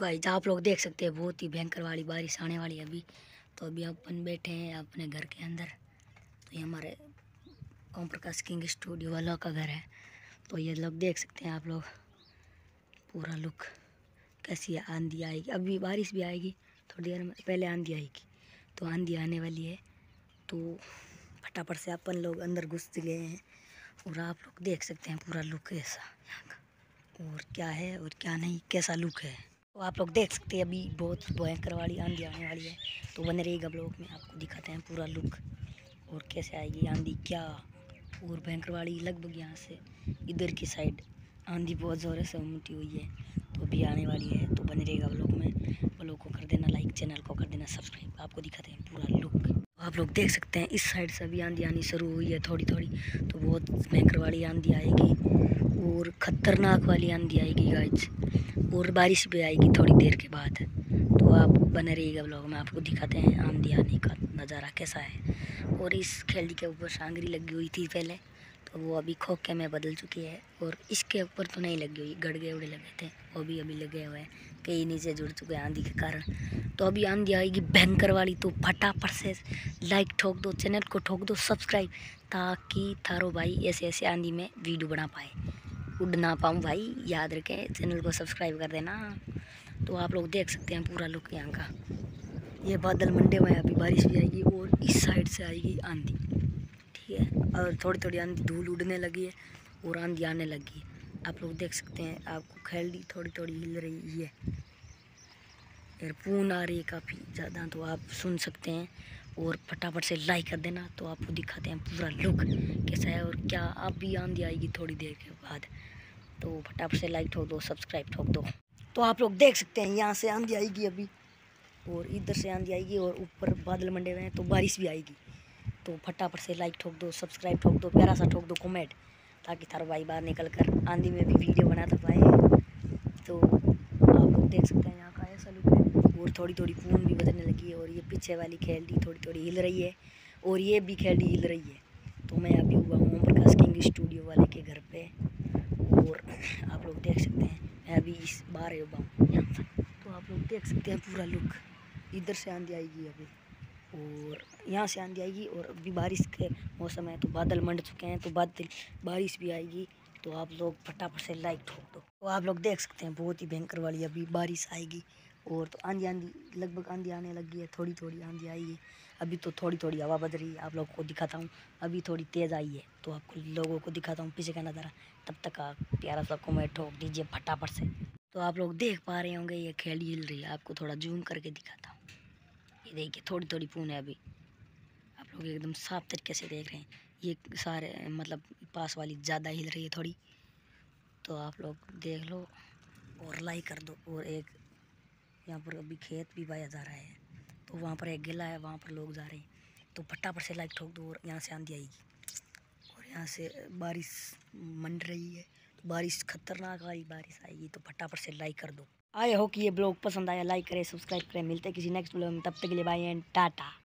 Guys आप लोग देख सकते हैं बहुत ही भयंकर वाली बारिश आने वाली है अभी। तो अभी अपन बैठे हैं अपने घर के अंदर। तो ये हमारे ओम प्रकाश किंग स्टूडियो वालों का घर है। तो ये लोग देख सकते हैं आप लोग पूरा लुक कैसी आंधी आएगी। अभी बारिश भी आएगी थोड़ी देर में, पहले आंधी आएगी। तो आंधी आने वाली है तो फटाफट से अपन लोग अंदर घुस गए हैं। और आप लोग देख सकते हैं पूरा लुक ऐसा यहाँ का, और क्या है और क्या नहीं, कैसा लुक है। तो आप लोग देख सकते हैं अभी बहुत भयंकर वाली आंधी आने वाली है। तो बने रहिएगा ब्लॉग में, आपको दिखाते हैं पूरा लुक और कैसे आएगी आंधी क्या। और भयंकर वाली लगभग यहाँ से इधर की साइड आंधी बहुत ज़ोर से उमटी हुई है। तो अभी आने वाली है। तो बने रहिएगा ब्लॉग में, ब्लॉग को कर देना लाइक, चैनल को कर देना सब्सक्राइब। आपको दिखाते हैं पूरा लुक। आप लोग देख सकते हैं इस साइड से अभी आंधी आनी शुरू हुई है थोड़ी थोड़ी। तो बहुत भयंकर वाली आंधी आएगी और ख़तरनाक वाली आंधी आएगी गाइस। और बारिश भी आएगी थोड़ी देर के बाद। तो आप बने रहिएगा ब्लॉग में, आपको दिखाते हैं आंधी आने का नज़ारा कैसा है। और इस खेड़ी के ऊपर सांगरी लगी हुई थी पहले, तो वो अभी खोखे में बदल चुकी है। और इसके ऊपर तो नहीं लगी हुई, गड़गे उड़े लगे थे, वो भी अभी लगे हुए हैं, कई नीचे जुड़ चुके हैं आंधी के कारण। तो अभी आंधी आएगी भयंकर वाली। तो फटाफट से लाइक ठोक दो, चैनल को ठोक दो सब्सक्राइब, ताकि थारो भाई ऐसे ऐसे आंधी में वीडियो बना पाए। उड़ ना पाऊँ भाई, याद रखें चैनल को सब्सक्राइब कर देना। तो आप लोग देख सकते हैं पूरा लुक यहाँ का। ये बादल मंडे हुए हैं, अभी बारिश भी आएगी और इस साइड से आएगी आंधी, ठीक है। और थोड़ी थोड़ी आंधी धूल उड़ने लगी है और आंधी आने लगी है। आप लोग देख सकते हैं, आपको खेलड़ी थोड़ी थोड़ी हिल रही है, एयरफोन आ रही है काफ़ी ज़्यादा, तो आप सुन सकते हैं। और फटाफट से लाइक कर देना। तो आपको दिखाते हैं पूरा लुक कैसा है और क्या। आप भी आंधी आएगी थोड़ी देर के बाद, तो फटाफट से लाइक ठोक दो, सब्सक्राइब ठोक दो। तो आप लोग देख सकते हैं यहाँ से आंधी आएगी अभी, और इधर से आंधी आएगी, और ऊपर बादल मंडे हुए हैं तो बारिश भी आएगी। तो फटाफट से लाइक ठोक दो, सब्सक्राइब ठोक दो, प्यारा सा ठोक दो कमेंट, ताकि थारा भाई बाहर निकल कर आंधी में भी वीडियो बना पाए। तो आप लोग देख सकते हैं यहाँ का ऐसा लुक है। और थोड़ी थोड़ी पून भी बदलने लगी है, और ये पीछे वाली खेलड़ी थोड़ी थोड़ी हिल रही है, और ये भी खेलड़ी हिल रही है। तो मैं अभी हुआ हूँ ओम प्रकाश किंग स्टूडियो वाले के घर पे, और आप लोग देख सकते हैं मैं अभी इस बाहर हुआ हूँ यहाँ पर। तो आप लोग देख सकते हैं पूरा लुक। इधर से आंधी आएगी अभी, और यहाँ से आंधी आएगी, और अभी बारिश के मौसम है तो बादल मंड चुके हैं, तो बारिश भी आएगी। तो आप लोग फटाफट से लाइक ठोक दो। तो आप लोग देख सकते हैं बहुत ही भयंकर वाली अभी बारिश आएगी। और तो आंधी लगभग आंधी आने लगी है, थोड़ी थोड़ी आंधी आई है अभी। तो थोड़ी थोड़ी हवा बज रही है, आप लोग को दिखाता हूँ। अभी थोड़ी तेज़ आई है, तो आपको लोगों को दिखाता हूँ पीछे का नज़ारा। तब तक आप प्यारा सा कमेंट ठोक दीजिए फटाफट से। तो आप लोग देख पा रहे होंगे ये खेड़ी हिल रही है, आपको थोड़ा जूम करके दिखाता हूँ। ये देखिए थोड़ी थोड़ी पून है अभी, आप लोग एकदम साफ तरीके से देख रहे हैं। ये सारे मतलब पास वाली ज़्यादा हिल रही है थोड़ी। तो आप लोग देख लो और लाइक कर दो। और एक यहाँ पर अभी खेत भी बाया जा रहा है, तो वहाँ पर एक गिला है, वहाँ पर लोग जा रहे हैं। तो फटाफट से लाइक ठोक दो। और यहाँ से आंधी आएगी, और यहाँ से बारिश मंड रही है, तो बारिश खतरनाक वाली बारिश आएगी। तो फटाफट से लाइक कर दो। आए हो कि ये ब्लॉग पसंद आया, लाइक करें, सब्सक्राइब करें। मिलते हैं किसी नेक्स्ट ब्लॉग में, तब तक के लिए बाय एंड टाटा।